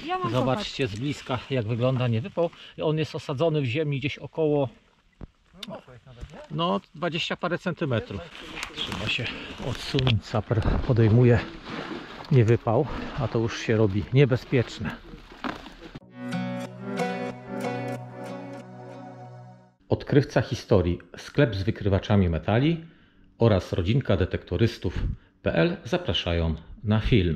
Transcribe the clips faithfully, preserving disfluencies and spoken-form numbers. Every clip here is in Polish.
Ja mam Zobaczcie z bliska, jak wygląda niewypał. On jest osadzony w ziemi gdzieś około no dwadzieścia parę centymetrów. Trzeba się odsunąć. Saper podejmuje niewypał, a to już się robi niebezpieczne. Odkrywca historii, sklep z wykrywaczami metali oraz rodzinka detektorystów kropka p l zapraszają na film.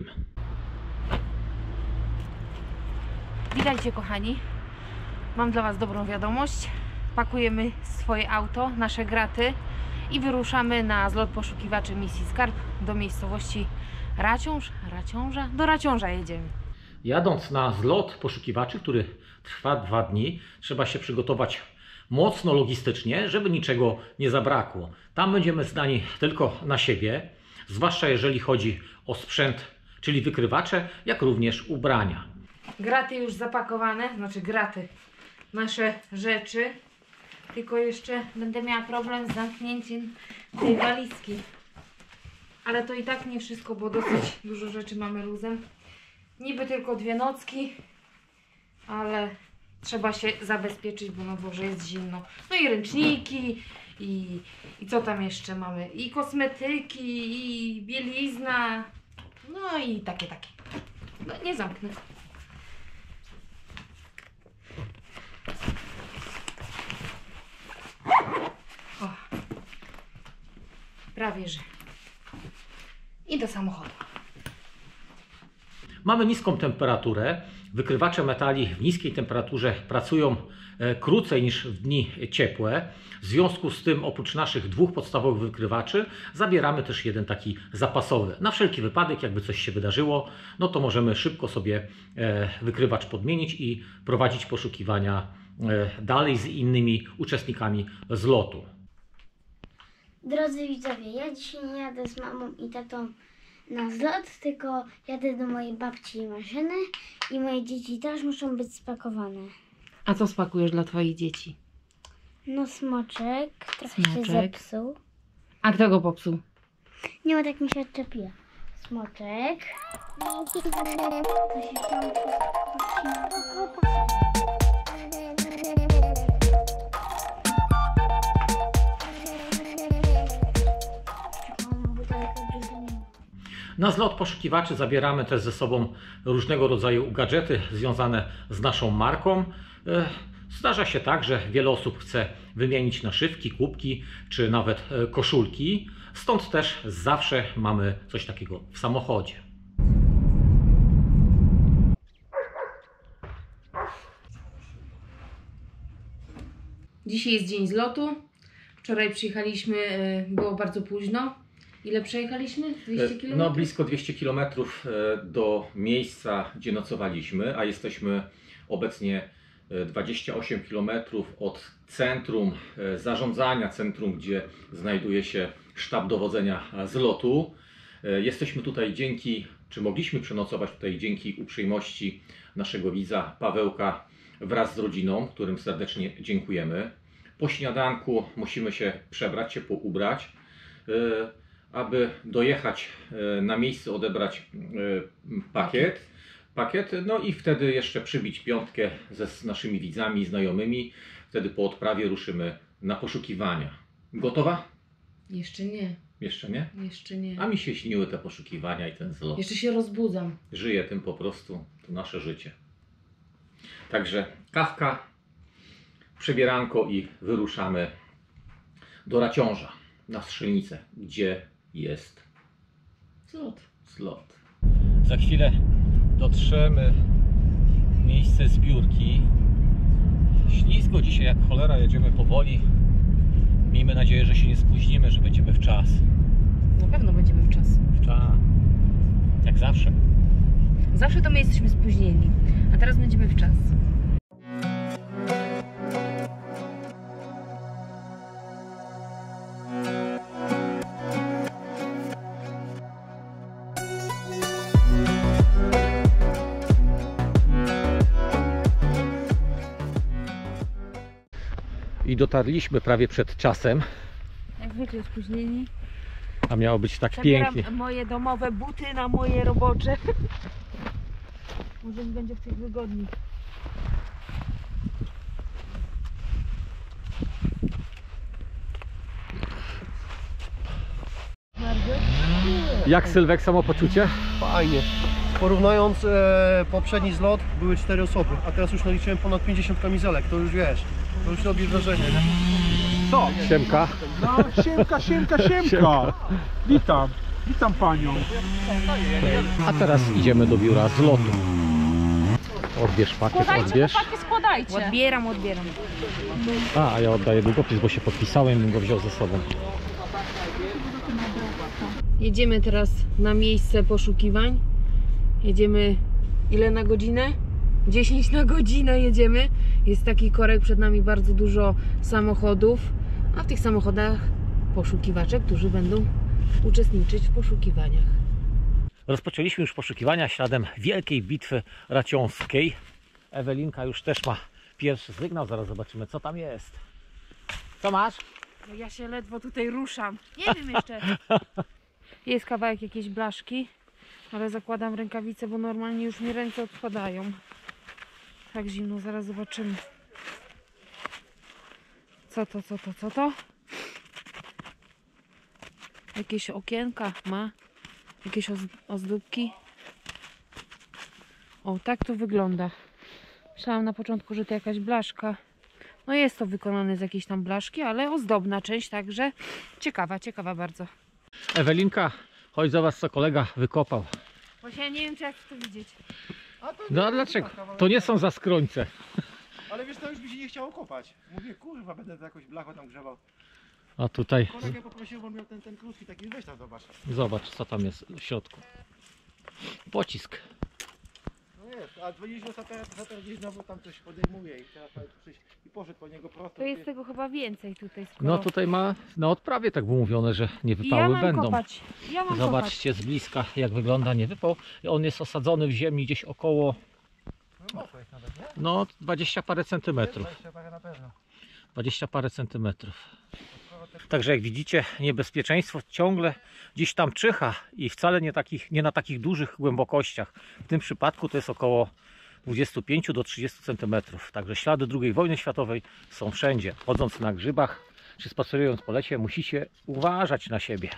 Witajcie kochani, mam dla Was dobrą wiadomość. Pakujemy swoje auto, nasze graty i wyruszamy na zlot poszukiwaczy misji Skarb do miejscowości Raciąż, Raciąża, do Raciąża jedziemy. Jadąc na zlot poszukiwaczy, który trwa dwa dni, trzeba się przygotować mocno logistycznie, żeby niczego nie zabrakło. Tam będziemy zdani tylko na siebie, zwłaszcza jeżeli chodzi o sprzęt, czyli wykrywacze, jak również ubrania. Graty już zapakowane, znaczy graty, nasze rzeczy, tylko jeszcze będę miała problem z zamknięciem tej walizki. Ale to i tak nie wszystko, bo dosyć dużo rzeczy mamy luzem. Niby tylko dwie nocki, ale trzeba się zabezpieczyć, bo na dworze jest zimno. No i ręczniki, i, i co tam jeszcze mamy? I kosmetyki, i bielizna, no i takie, takie. No nie zamknę. O, prawie że. I do samochodu. Mamy niską temperaturę. Wykrywacze metali w niskiej temperaturze pracują krócej niż w dni ciepłe. W związku z tym oprócz naszych dwóch podstawowych wykrywaczy zabieramy też jeden taki zapasowy. Na wszelki wypadek, jakby coś się wydarzyło, no to możemy szybko sobie wykrywacz podmienić i prowadzić poszukiwania dalej z innymi uczestnikami zlotu. Drodzy widzowie, ja dzisiaj nie jadę z mamą i tatą na zlot, tylko jadę do mojej babci i Marzyny i moje dzieci też muszą być spakowane. A co spakujesz dla Twoich dzieci? No smoczek, trochę Smoczek. się zepsuł. A kto go popsuł? Nie ma, tak mi się odczepiła. Smoczek. To się tam Na zlot poszukiwaczy zabieramy też ze sobą różnego rodzaju gadżety związane z naszą marką. Zdarza się tak, że wiele osób chce wymienić naszywki, kubki czy nawet koszulki. Stąd też zawsze mamy coś takiego w samochodzie. Dzisiaj jest dzień zlotu. Wczoraj przyjechaliśmy, było bardzo późno. Ile przejechaliśmy? dwieście kilometrów? No blisko dwieście kilometrów do miejsca, gdzie nocowaliśmy, a jesteśmy obecnie dwadzieścia osiem kilometrów od centrum zarządzania, centrum, gdzie znajduje się sztab dowodzenia zlotu. Jesteśmy tutaj dzięki, czy mogliśmy przenocować tutaj dzięki uprzejmości naszego widza Pawełka wraz z rodziną, którym serdecznie dziękujemy. Po śniadanku musimy się przebrać, ciepło ubrać, aby dojechać na miejsce, odebrać pakiet, pakiet, no i wtedy jeszcze przybić piątkę ze z naszymi widzami i znajomymi. Wtedy po odprawie ruszymy na poszukiwania. Gotowa? Jeszcze nie. Jeszcze nie? Jeszcze nie. A mi się śniły te poszukiwania i ten zlot. Jeszcze się rozbudzam. Żyję tym po prostu, to nasze życie. Także kawka, przebieranko i wyruszamy do Raciąża na strzelnicę, gdzie jest Zlot. zlot. Za chwilę dotrzemy w miejsce zbiórki. Ślisko dzisiaj jak cholera, jedziemy powoli. Miejmy nadzieję, że się nie spóźnimy, że będziemy w czas. Na pewno będziemy w czas. W czas. Jak zawsze. Zawsze to my jesteśmy spóźnieni, a teraz będziemy w czas. I dotarliśmy prawie przed czasem, Jak zwykle spóźnieni. a miało być tak Zabieram pięknie. moje domowe buty na moje robocze. Może mi będzie w tych wygodniej. Jak Sylwek samopoczucie? Fajnie. Porównując e, poprzedni zlot, były cztery osoby, a teraz już naliczyłem ponad pięćdziesiąt kamizelek, to już wiesz, to już robi wrażenie, nie? Co? Siemka. No, siemka, siemka, siemka. Siemka. Witam, witam panią. A teraz idziemy do biura zlotu. Odbierz pakiet, odbierz. Składajcie. Odbieram, odbieram. A, a ja oddaję długopis, bo się podpisałem i bym go wziął ze sobą. Jedziemy teraz na miejsce poszukiwań. Jedziemy ile na godzinę? dziesięć na godzinę jedziemy. Jest taki korek, przed nami bardzo dużo samochodów, a w tych samochodach poszukiwacze, którzy będą uczestniczyć w poszukiwaniach. Rozpoczęliśmy już poszukiwania śladem wielkiej bitwy raciąskiej. Ewelinka już też ma pierwszy sygnał, zaraz zobaczymy co tam jest. Co masz? No ja się ledwo tutaj ruszam. Nie wiem jeszcze. Jest kawałek jakiejś blaszki, ale zakładam rękawice, bo normalnie już mi ręce odpadają. Tak zimno, zaraz zobaczymy. Co to, co to, co to? Jakieś okienka ma? Jakieś oz ozdóbki? O, tak to wygląda. Myślałam na początku, że to jakaś blaszka. No jest to wykonane z jakiejś tam blaszki, ale ozdobna część, także ciekawa, ciekawa bardzo. Ewelinka, chodź zobacz co kolega wykopał. Właśnie ja nie wiem, czy jak to widzieć. A to No a dlaczego? To nie są zaskrońce. Ale wiesz, to już mi się nie chciało kopać. Mówię, kurwa, będę to jakąś blachę tam grzebał. A tutaj Kolegę poprosił, bo miał ten, ten krótki taki, weź tam zobacz. zobacz co tam jest w środku. Pocisk. No nie, a dzwoniliśmy saper gdzieś znowu tam coś podejmuje i teraz nawet przyjść i poszedł po niego prosto. To jest tego chyba więcej tutaj. Skoro... No tutaj ma na odprawie tak było mówione, że I niewypały ja mam będą. kopać. Ja mam Zobaczcie z bliska jak wygląda niewypał. On jest osadzony w ziemi gdzieś około No mocno jest nawet, nie? no dwadzieścia parę centymetrów. Weź się parę na pewno. dwadzieścia parę centymetrów. Także jak widzicie, niebezpieczeństwo ciągle gdzieś tam czyha i wcale nie, takich, nie na takich dużych głębokościach. W tym przypadku to jest około dwadzieścia pięć do trzydziestu centymetrów. Także ślady drugiej wojny światowej są wszędzie. Chodząc na grzybach czy spacerując po lecie, musicie uważać na siebie.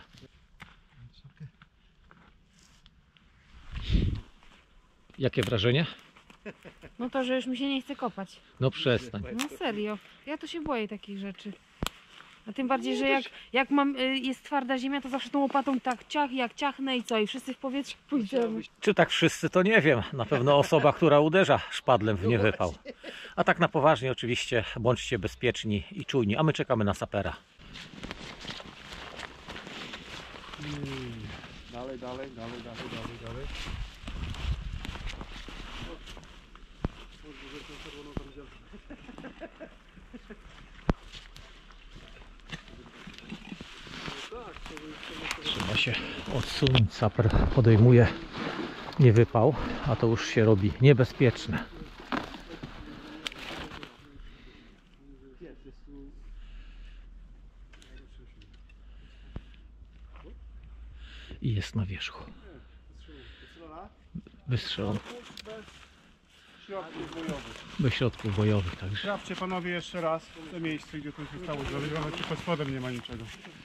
Jakie wrażenie? No to, że już mi się nie chce kopać. No przestań. No serio. Ja to się boję takich rzeczy. A tym bardziej, że jak, jak mam, y, jest twarda ziemia, to zawsze tą łopatą tak ciach, jak ciachnę i co? I wszyscy w powietrze pójdziemy. Czy tak wszyscy, to nie wiem. Na pewno osoba, która uderza szpadlem w niewypał. A tak na poważnie oczywiście bądźcie bezpieczni i czujni. A my czekamy na sapera. Dalej, dalej, dalej, dalej, dalej, dalej. Trzeba się odsunąć. Saper podejmuje niewypał, a to już się robi niebezpieczne. I jest na wierzchu. Wystrzelony. Środków bojowych. Bez środków bojowych także. Sprawdźcie panowie jeszcze raz to miejsce, gdzie to się stało znalezione, czy pod spodem nie ma niczego.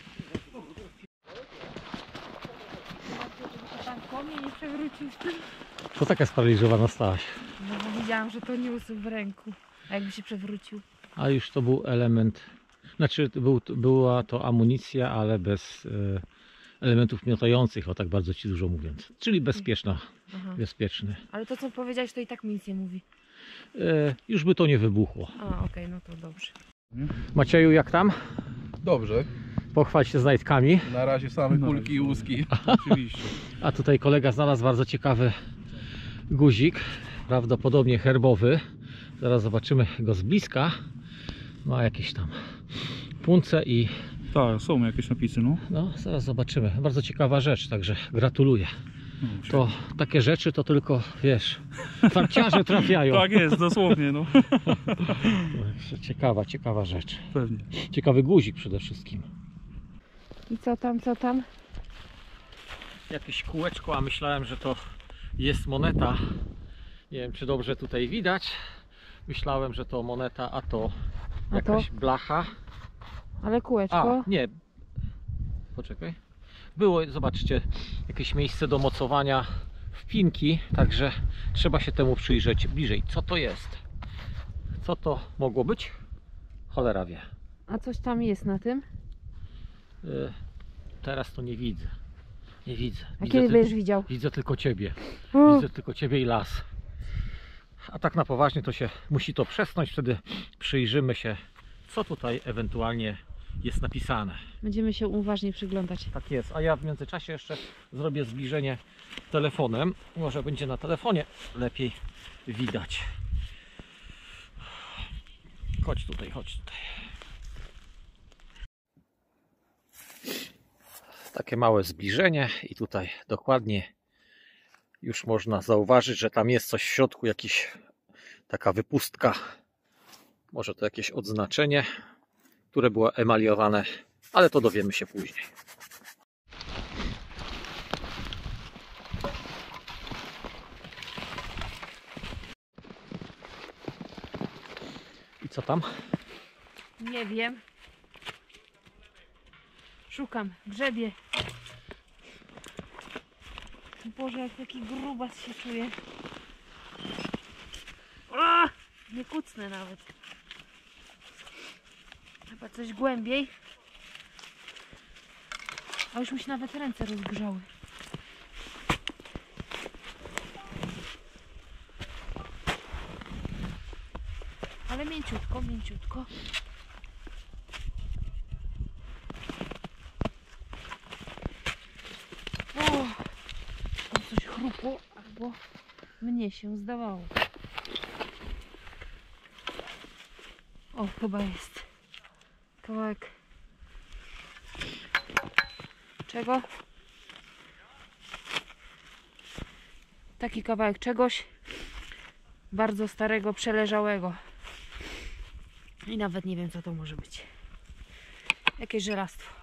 Tam konie nie przewrócił z tym. Co taka sparaliżowana stałaś? No bo widziałam, że to niósł w ręku. A jakby się przewrócił. A już to był element, znaczy był, była to amunicja, ale bez e, elementów miotających, o tak bardzo ci dużo mówiąc. Czyli bezpieczna, Aha. bezpieczny. Ale to co powiedziałeś, to i tak mi nic nie mówi. E, już by to nie wybuchło. A, okej, no to dobrze. Macieju, jak tam? Dobrze, Pochwal się znajdkami. na razie same kulki i łuski. Oczywiście. A tutaj kolega znalazł bardzo ciekawy guzik, prawdopodobnie herbowy. Zaraz zobaczymy go z bliska. Ma jakieś tam punce i Tak, są jakieś napisy, no. no, zaraz zobaczymy. Bardzo ciekawa rzecz, także gratuluję. To takie rzeczy to tylko, wiesz, farciarze trafiają. Tak jest, dosłownie, no. Ciekawa, ciekawa rzecz. Pewnie. Ciekawy guzik przede wszystkim. I co tam, co tam? Jakieś kółeczko, a myślałem, że to jest moneta. Nie wiem, czy dobrze tutaj widać. Myślałem, że to moneta, a to A jakaś to? blacha. Ale kółeczko. A, nie. Poczekaj. Było, zobaczcie, jakieś miejsce do mocowania wpinki, także trzeba się temu przyjrzeć bliżej. Co to jest? Co to mogło być? Cholera wie. A coś tam jest na tym? Y, Teraz to nie widzę. Nie widzę. A Widzę, kiedy ty- będziesz widział? widzę tylko Ciebie. O, Widzę tylko Ciebie i las. A tak na poważnie to się musi to przesnąć, wtedy przyjrzymy się, co tutaj ewentualnie jest napisane. będziemy się uważnie przyglądać. Tak jest, a ja w międzyczasie jeszcze zrobię zbliżenie telefonem. Może będzie na telefonie lepiej widać. Chodź tutaj, chodź tutaj. Takie małe zbliżenie i tutaj dokładnie już można zauważyć, że tam jest coś w środku, jakiś taka wypustka. Może to jakieś odznaczenie, które było emaliowane, ale to dowiemy się później. I co tam? Nie wiem. Szukam, grzebię. Boże, jak taki grubas się czuje. O! Nie kucnę nawet. Chyba coś głębiej. A już mi się nawet ręce rozgrzały. Ale mięciutko, mięciutko. O, tam coś chrupło, albo mnie się zdawało. O, chyba jest kawałek. Czego? Taki kawałek czegoś bardzo starego, przeleżałego. I nawet nie wiem, co to może być. Jakieś żelastwo.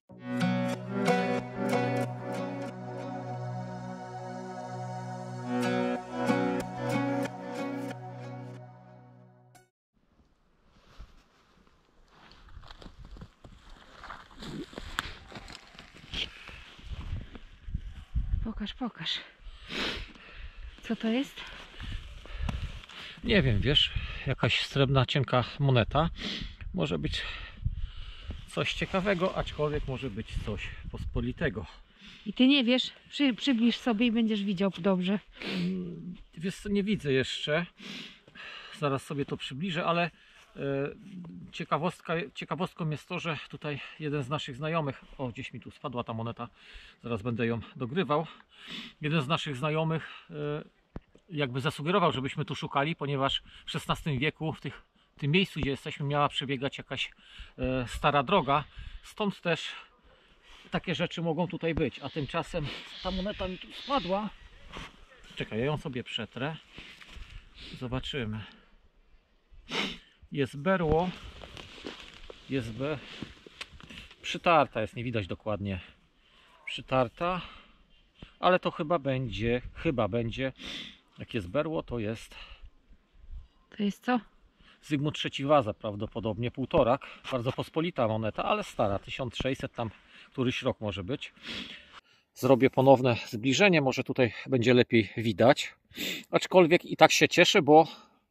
Pokaż, pokaż. Co to jest? Nie wiem, wiesz, jakaś srebrna, cienka moneta. Może być coś ciekawego, aczkolwiek może być coś pospolitego. I ty nie wiesz? Przy, przybliż sobie i będziesz widział dobrze. Mm, Wiesz co, nie widzę jeszcze. Zaraz sobie to przybliżę, ale e, ciekawostka, ciekawostką jest to, że tutaj jeden z naszych znajomych, o gdzieś mi tu spadła ta moneta, zaraz będę ją dogrywał. Jeden z naszych znajomych e, jakby zasugerował, żebyśmy tu szukali, ponieważ w szesnastym wieku w tych, tym miejscu, gdzie jesteśmy, miała przebiegać jakaś e, stara droga. Stąd też takie rzeczy mogą tutaj być. A tymczasem ta moneta mi tu spadła. Czekaj, ja ją sobie przetrę. Zobaczymy. Jest berło. Jest be... Przytarta jest, nie widać dokładnie. Przytarta. Ale to chyba będzie, chyba będzie, jak jest berło, to jest To jest co? Zygmunt trzeci Waza, prawdopodobnie półtorak. Bardzo pospolita moneta, ale stara, tysiąc sześćset, tam któryś rok może być. Zrobię ponowne zbliżenie, może tutaj będzie lepiej widać. Aczkolwiek i tak się cieszę, bo,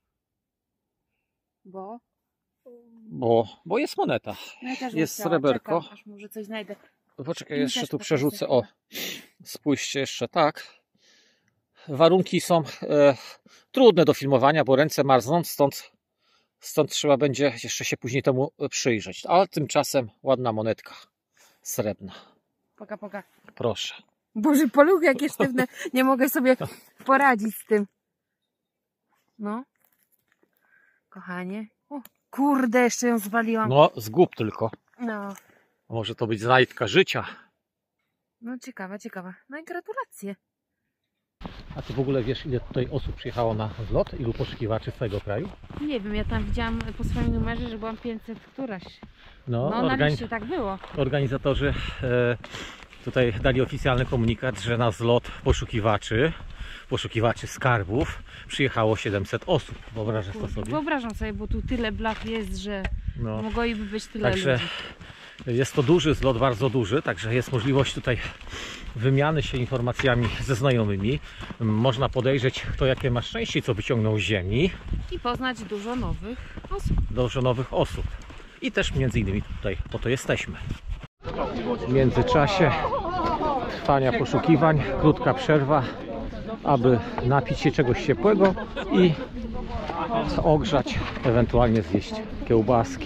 Bo? bo, bo jest moneta. No ja też Jest bym chciała. sreberko. Czekam, aż może coś znajdę. Poczekaj, Mi jeszcze też tu pokażę przerzucę. chwilę. O, spójrzcie jeszcze tak. Warunki są e, trudne do filmowania, bo ręce marzną, stąd, stąd trzeba będzie jeszcze się później temu przyjrzeć. Ale tymczasem ładna monetka srebrna. Poka, poka. Proszę. Boże, paluchy jakie sztywne. Nie mogę sobie poradzić z tym. No. Kochanie. O, kurde, jeszcze ją zwaliłam. No, zgub tylko. No. Może to być znajdka życia. No ciekawa, ciekawa. No i gratulacje. A ty w ogóle wiesz, ile tutaj osób przyjechało na zlot? Ilu poszukiwaczy z całego kraju? Nie wiem, ja tam widziałam po swoim numerze, że byłam pięćset któraś. No, No na organi- liście tak było. organizatorzy e, tutaj dali oficjalny komunikat, że na zlot poszukiwaczy poszukiwaczy skarbów przyjechało siedemset osób. Wyobrażasz to sobie? Wyobrażam sobie, bo tu tyle blach jest, że No. mogłoby być tyle Także ludzi. jest to duży zlot, bardzo duży, także jest możliwość tutaj wymiany się informacjami ze znajomymi. Można podejrzeć, kto jakie ma szczęście i co wyciągnął z ziemi. I poznać dużo nowych osób. Dużo nowych osób. I też między innymi tutaj po to jesteśmy. W międzyczasie trwania poszukiwań, krótka przerwa, aby napić się czegoś ciepłego i ogrzać, ewentualnie zjeść kiełbaski.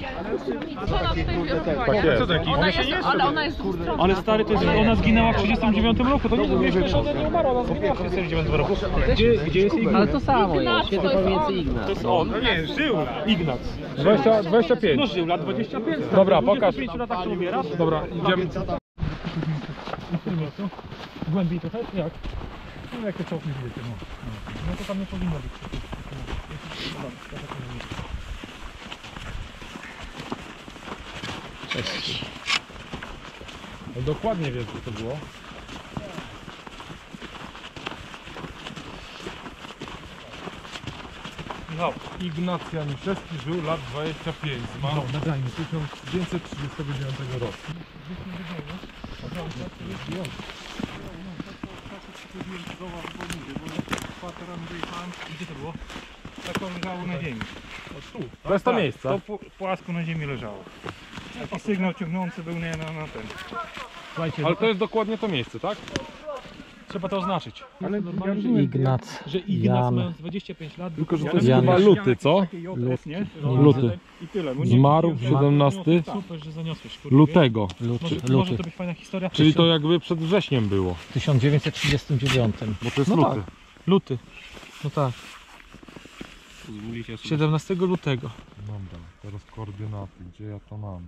Co taki? Ona jest, ale ona jest Ale stary, to jest, ona zginęła w trzydziestym dziewiątym roku, to nie wiesz, że ona nie umarła, ona zginęła w trzydziestym dziewiątym roku. Gdzie, gdzie jest Ignat? Ale to samo jest, kiedy pomiędzy Ignat. To jest on, no nie, żył Ignat. dwadzieścia, dwadzieścia pięć. No żył lat dwadzieścia pięć. Dobra, pokaż. W dwudziestu pięciu latach się umierasz? Dobra, idziemy. Głębiej trochę? Jak? No jak to czołg nie wiecie, no. No to tam nie powinno być. Cześć. No dokładnie wiem, co to było. No, Ignacy Janiszewski żył lat dwadzieścia pięć, zmarł no, nagrajmy, tysiąc dziewięćset trzydziestego dziewiątego roku. Gdzie to było? Tak leżało na ziemi. O, tu. To jest to miejsce. To po, płasko na ziemi leżało. Taki sygnał ciągnący był nie na, na ten. Słuchajcie, Ale to jest dokładnie to miejsce, tak? trzeba to oznaczyć. Ale Ignat, że Ignat Jan, mając dwadzieścia pięć lat, Tylko, że to Ja jest nie chyba wiem. luty, co? Lut, nie? Luty. I tyle. No Zmarł siedemnastego Super, że zaniosłeś. Kurde, lutego. luty, Może, może luty, to być fajna historia. Czyli to jakby przed wrześniem było, w tysiąc dziewięćset trzydziestym dziewiątym. bo to jest No luty. tak. Luty. No tak. siedemnastego lutego. Dobra, teraz koordynaty, gdzie ja to mam?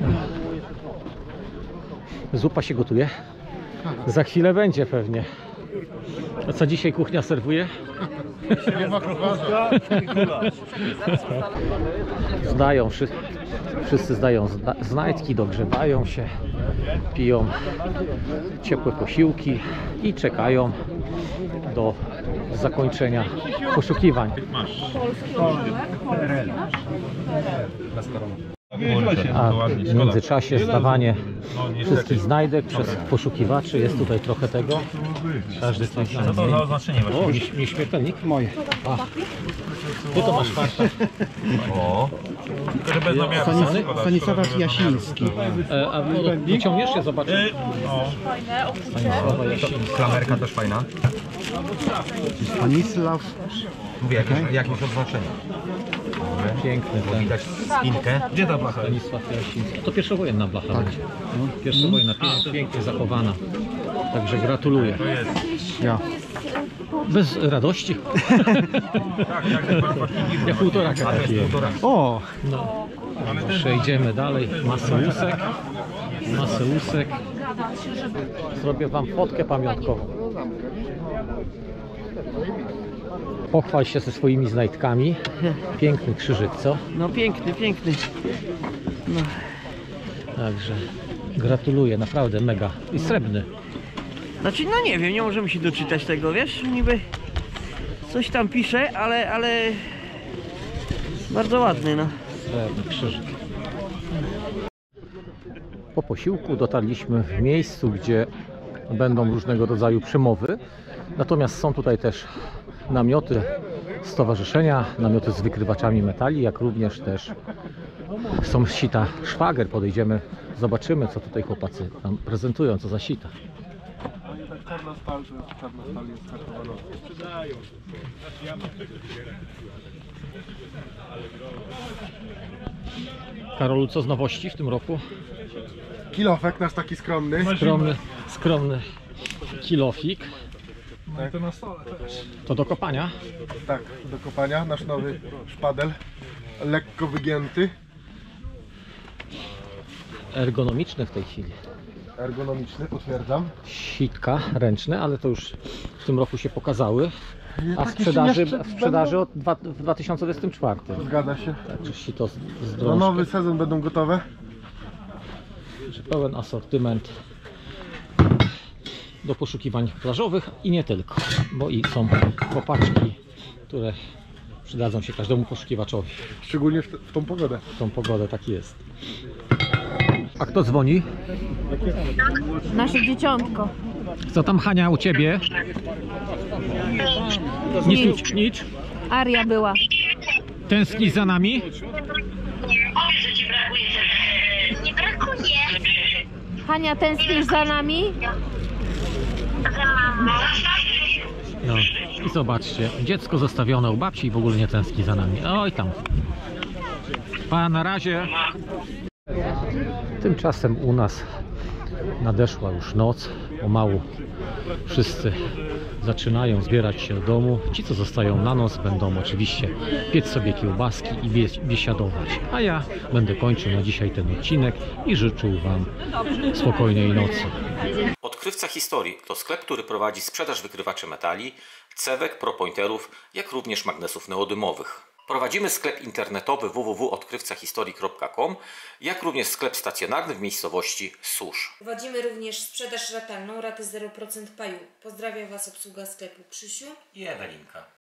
Zupa się gotuje. Za chwilę będzie pewnie. A co dzisiaj kuchnia serwuje? Zdają, wszyscy, wszyscy zdają zda, znajdki, dogrzewają się, piją ciepłe posiłki i czekają do zakończenia poszukiwań. A w międzyczasie zdawanie wszystkich znajdek przez poszukiwaczy. Jest tutaj trochę tego. Każdy coś znalazł. To za oznaczenie O, nie- nieśmiertelnik? Moje. A. Ty to masz farta. Tylko, że bez namiaru. Stanisław Jasiński. E, a wyciągniesz je, zobaczysz. Stanisława Jasińska. Klamerka też fajna. Stanisław. Mówię, jakieś, jakieś odznaczenie. Piękny ten. Widać spinkę. Gdzie ta blacha? Stanisław Jasiński. To pierwszowojenna blacha będzie. Pierwszowojenna, pięknie, pięknie zachowana. Także gratuluję. Ja. Bez radości. Ja półtora takie. O! No. Przejdziemy dalej. Masę łusek. Masę łusek. Zrobię wam fotkę pamiątkową. Pochwal się ze swoimi znajdkami. Piękny krzyżyk, co? No piękny, piękny. Także gratuluję, naprawdę mega. I srebrny. Znaczy, no nie wiem, nie możemy się doczytać tego, wiesz, niby coś tam pisze, ale, ale bardzo ładny, no. Srebrny krzyżyk. Po posiłku dotarliśmy w miejscu, gdzie będą różnego rodzaju przemowy. Natomiast są tutaj też namioty stowarzyszenia, namioty z wykrywaczami metali, jak również też są sita szwager. Podejdziemy, zobaczymy, co tutaj chłopacy nam prezentują, co za sita. Czarna stal, to jest czarna stal, jest kartowana. Karolu, co z nowości w tym roku? Kilofek nasz taki skromny. Skromny, skromny kilofik. No i to na stole też. To do kopania. Tak, do kopania. Nasz nowy szpadel. Lekko wygięty. Ergonomiczny w tej chwili. Ergonomiczny, potwierdzam. Sitka ręczne, ale to już w tym roku się pokazały. A w Tak, sprzedaży, jeszcze nie w sprzedaży od dwa, w dwa tysiące dwudziestym czwartym. Zgadza się. Także sito z, z Na drążkiem. nowy sezon będą gotowe. Pełen asortyment. do poszukiwań plażowych i nie tylko, bo i są kopaczki, które przydadzą się każdemu poszukiwaczowi. Szczególnie w, w tą pogodę. W tą pogodę, tak jest. A kto dzwoni? Nasze dzieciątko. Co tam, Hania, u ciebie? Nic, nic, nic. Aria była. Tęsknisz za nami? Nie brakuje. Hania, tęsknisz za nami? No i zobaczcie, dziecko zostawione u babci i w ogóle nie tęskni za nami. Oj tam. Pa, na razie. Tymczasem u nas nadeszła już noc. Pomału wszyscy zaczynają zbierać się do domu. Ci, co zostają na noc, będą oczywiście piec sobie kiełbaski i biesiadować. A ja będę kończył na dzisiaj ten odcinek i życzył Wam spokojnej nocy. Odkrywca Historii to sklep, który prowadzi sprzedaż wykrywaczy metali, cewek, propointerów, jak również magnesów neodymowych. Prowadzimy sklep internetowy w w w kropka odkrywca historii kropka com, jak również sklep stacjonarny w miejscowości Susz. Prowadzimy również sprzedaż ratalną, raty zero procent paju. Pozdrawiam Was obsługa sklepu Krzysiu I Ewelinka.